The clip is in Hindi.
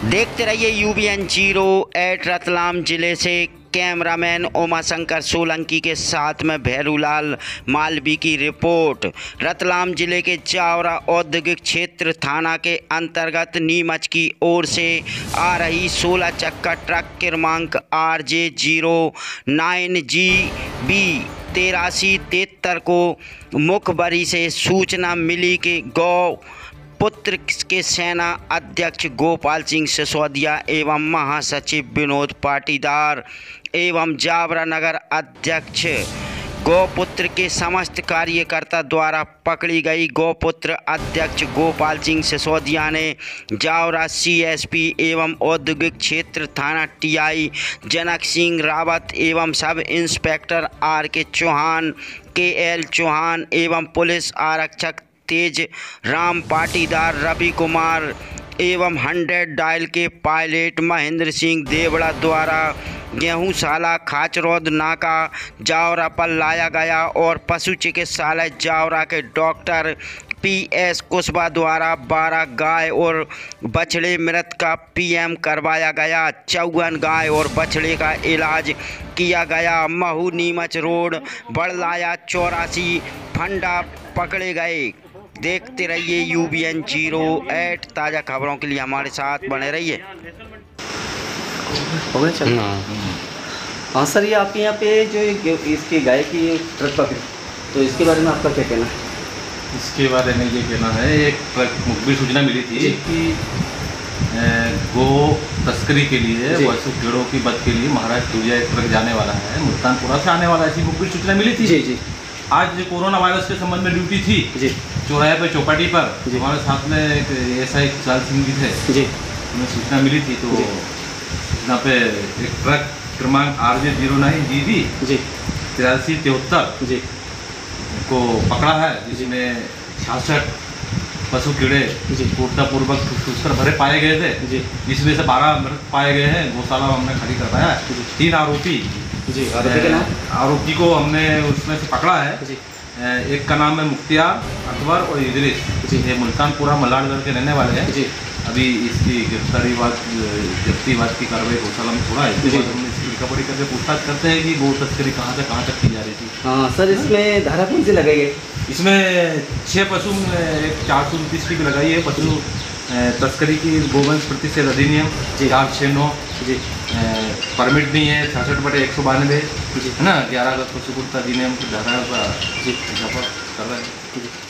देखते रहिए UBN 08 रतलाम जिले से कैमरामैन उमाशंकर सोलंकी के साथ में भैरूलाल मालवी की रिपोर्ट। रतलाम जिले के जावरा औद्योगिक क्षेत्र थाना के अंतर्गत नीमच की ओर से आ रही 16 चक्का ट्रक क्रमांक RJ09GB 8373 को मुखबरी से सूचना मिली कि गौ पुत्र के सेना अध्यक्ष गोपाल सिंह सिसोदिया एवं महासचिव विनोद पाटीदार एवं जावरा नगर अध्यक्ष गौपुत्र के समस्त कार्यकर्ता द्वारा पकड़ी गई गौपुत्र अध्यक्ष गोपाल सिंह सिसोदिया ने जावरा CSP एवं औद्योगिक क्षेत्र थाना TI जनक सिंह रावत एवं sub inspector RK Chauhan KL Chauhan एवं पुलिस आरक्षक तेज राम पाटीदार रवि कुमार एवं 100 डायल के पायलट महेंद्र सिंह देवड़ा द्वारा गेहूंशाला खाचरौद नाका जावरा पर लाया गया और पशु चिकित्सालय जावरा के डॉक्टर PS कुशवाहा द्वारा 12 गाय और बछड़े मृत का PM करवाया गया। 54 गाय और बछड़े का इलाज किया गया। महू नीमच रोड बड़लाया 84 फंडा पकड़े गए। देखते रहिए UBN 08 ताज़ा खबरों के लिए हमारे साथ बने रहिए। हाँ सर, ये आपके यहाँ पे जो इसकी गाय की ट्रक पकड़ी, तो इसके बारे में आपका क्या कहना है? इसके बारे में ये कहना है, एक ट्रक मुखबिर सूचना मिली थी कि गो तस्करी के लिए पशु कीड़ों की बद के लिए महाराज तुरिया एक ट्रक जाने वाला है, मुल्तानपुरा से आने वाला है, ऐसी मुखबिर सूचना मिली थी। जी। आज कोरोना वायरस के संबंध में ड्यूटी थी जी, चौराहे पे चौपाटी पर हमारे साथ में एक SI कुशाल सिंह जी थे जी, उन्हें सूचना मिली थी। तो यहाँ पे एक ट्रक क्रमांक RJ09GB 8373 जी को पकड़ा है, जिसमें 66 पशु कीड़े पूर्णतापूर्वक घुसकर भरे पाए गए थे जी, जिसमें से 12 मृत पाए गए हैं। गौशाला हमने खाली करवाया है। 3 आरोपी जी, आरोपी को हमने उसमें से पकड़ा है जी। एक का नाम है मुख्तियार, अकबर और इदरीस जी, ये मुल्तानपुरा मल्हारगढ़ के रहने वाले हैं जी। अभी इसकी गिरफ्तारीवाद की कार्रवाई गौशाला में छोड़ा है। इसके बाद हमने इसकी रिकवरी करके पूछताछ करते हैं कि गौ तस्करी कहाँ से कहाँ तक की जा रही थी। हाँ सर, इसमें धारा कौन सी लगाई गई? इसमें 6 पशु 429 की लगाई है। पशु तस्करी की गोवंश प्रतिषेध अधिनियम 469 जी, परमिट नहीं है 66/192 है ना, 11 अगस्त पशु अधिनियम की धारा का कर रहे हैं।